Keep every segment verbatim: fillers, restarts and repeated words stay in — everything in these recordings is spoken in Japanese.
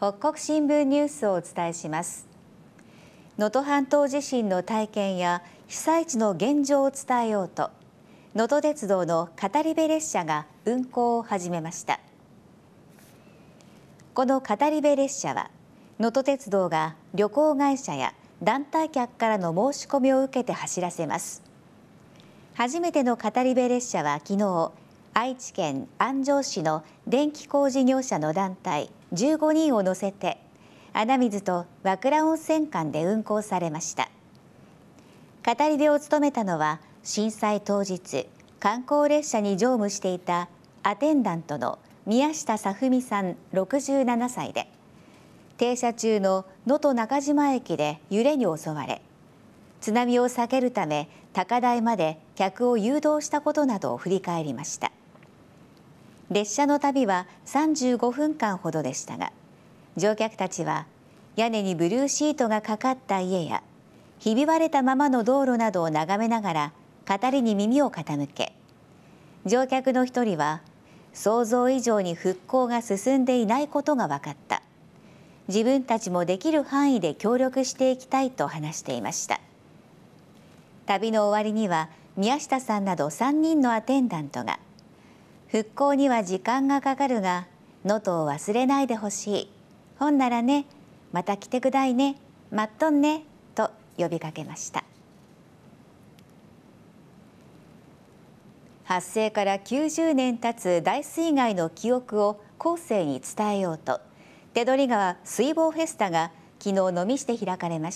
北国新聞ニュースをお伝えします。能登半島地震の体験や被災地の現状を伝えようと、能登鉄道の語り部列車が運行を始めました。この語り部列車は、能登鉄道が旅行会社や団体客からの申し込みを受けて走らせます。初めての語り部列車は昨日、愛知県安城市の電気工事業者の団体じゅうごにんを乗せて穴水と和倉温泉間で運行されました。語り部を務めたのは震災当日、観光列車に乗務していたアテンダントの宮下さふみさんろくじゅうななさいで、停車中の能登中島駅で揺れに襲われ、津波を避けるため高台まで客を誘導したことなどを振り返りました。列車の旅はさんじゅうごふんかんほどでしたが、乗客たちは屋根にブルーシートがかかった家やひび割れたままの道路などを眺めながら語りに耳を傾け、乗客の一人は想像以上に復興が進んでいないことが分かった、自分たちもできる範囲で協力していきたいと話していました。旅の終わりには宮下さんなどさんにんのアテンダントが、復興には時間がかかるが能登を忘れないでほしい、ほんならね、また来てくだいね、待っとんねと呼びかけました。発生からきゅうじゅうねん経つ大水害の記憶を後世に伝えようと、手取川水防フェスタが昨日能美市で開かれました。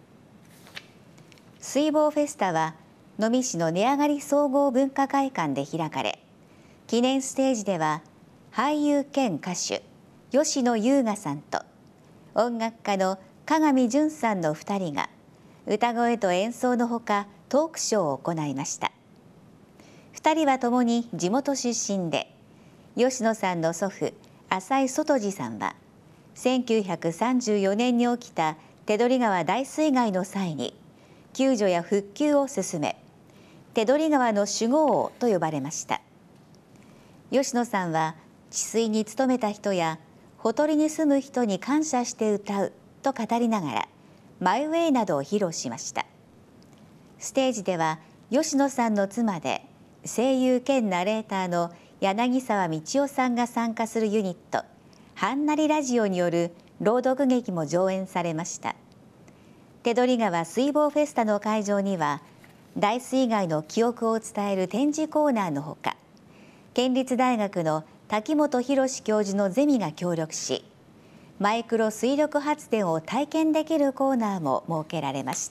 水防フェスタは能美市の根上がり総合文化会館で開かれ、記念ステージでは俳優兼歌手吉野優雅さんと音楽家の鏡淳さんのふたりが歌声と演奏のほかトークショーを行いました。ふたりはともに地元出身で、吉野さんの祖父浅井外次さんはせんきゅうひゃくさんじゅうよねんに起きた手取川大水害の際に救助や復旧を進め、手取川の守護王と呼ばれました。吉野さんは治水に努めた人やほとりに住む人に感謝して歌うと語りながらマイウェイなどを披露しました。ステージでは吉野さんの妻で声優兼ナレーターの柳沢道夫さんが参加するユニットはんなりラジオによる朗読劇も上演されました。手取川水防フェスタの会場には大水害の記憶を伝える展示コーナーのほか、県立大学の滝本博教授のゼミが協力し、マイクロ水力発電を体験できるコーナーも設けられました。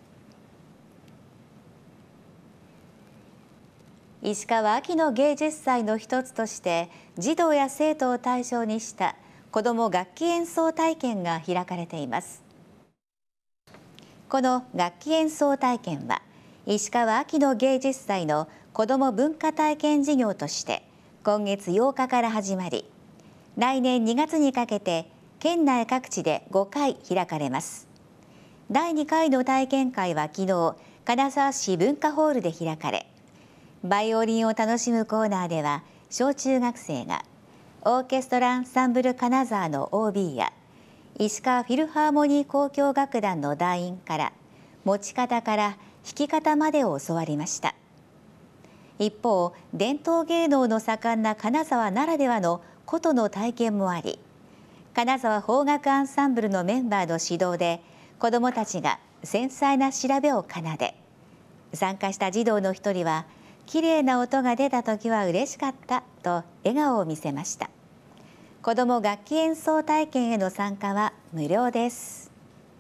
石川秋の芸術祭の一つとして児童や生徒を対象にした子ども楽器演奏体験が開かれています。この楽器演奏体験は石川秋の芸術祭の子ども文化体験事業として今月ようかから始まり、来年にがつにかけて県内各地でごかい開かれます。だいにかいの体験会は昨日金沢市文化ホールで開かれ、バイオリンを楽しむコーナーでは小中学生がオーケストラアンサンブル金沢の オービー や石川フィルハーモニー交響楽団の団員から持ち方から弾き方までを教わりました。一方、伝統芸能の盛んな金沢ならではの琴の体験もあり、金沢邦楽アンサンブルのメンバーの指導で子どもたちが繊細な調べを奏で、参加した児童の一人は綺麗な音が出たときは嬉しかったと笑顔を見せました。子ども楽器演奏体験への参加は無料です。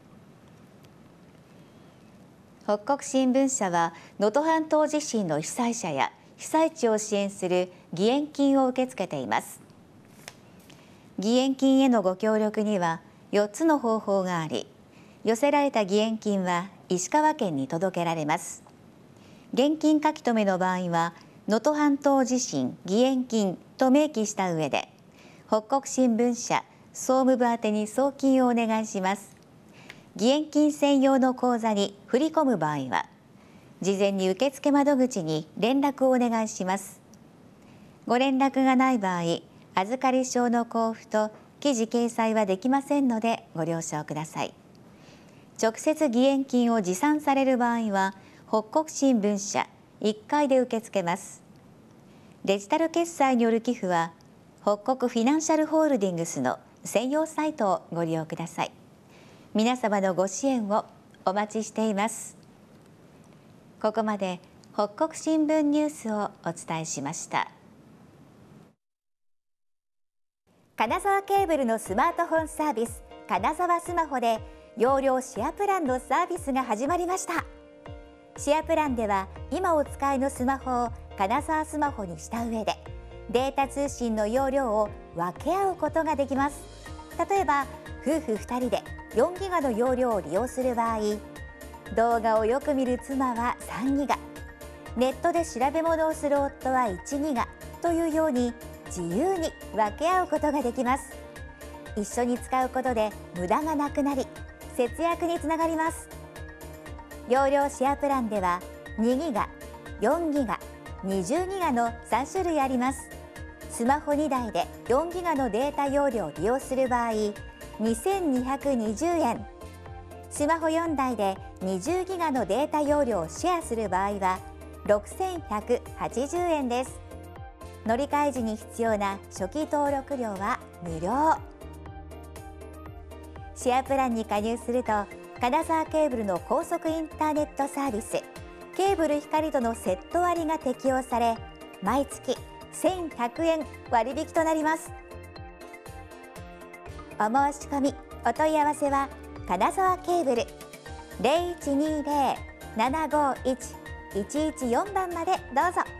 北国新聞社は能登半島地震の被災者や被災地を支援する義援金を受け付けています。義援金へのご協力にはよっつの方法があり、寄せられた義援金は石川県に届けられます。現金書留の場合は能登半島地震義援金と明記した上で、北国新聞社総務部宛に送金をお願いします。義援金専用の口座に振り込む場合は、事前に受付窓口に連絡をお願いします。ご連絡がない場合、 預かり証の交付と記事掲載はできませんのでご了承ください。直接義援金を持参される場合は北国新聞社いっかいで受け付けます。デジタル決済による寄付は北国フィナンシャルホールディングスの専用サイトをご利用ください。皆様のご支援をお待ちしています。ここまで北国新聞ニュースをお伝えしました。金沢ケーブルのスマートフォンサービス金沢スマホで容量シェアプランのサービスが始まりました。シェアプランでは今お使いのスマホを金沢スマホにした上でデータ通信の容量を分け合うことができます。例えば夫婦ふたりでよんギガの容量を利用する場合、動画をよく見る妻はさんギガ、ネットで調べ物をする夫はいちギガというように自由に分け合うことができます。一緒に使うことで無駄がなくなり節約につながります。容量シェアプランではにギガ、よんギガ、にじゅうギガのさん種類あります。スマホにだいでよんギガのデータ容量を利用する場合にせんにひゃくにじゅうえん、スマホよんだいでにじゅうギガのデータ容量をシェアする場合はろくせんひゃくはちじゅうえんです。乗り換え時に必要な初期登録料は無料。シェアプランに加入すると金沢ケーブルの高速インターネットサービスケーブル光とのセット割が適用され毎月せんひゃくえん割引となります。お申し込みお問い合わせは金沢ケーブル ゼロいちにゼロ ななごいち いちいちよん 番までどうぞ。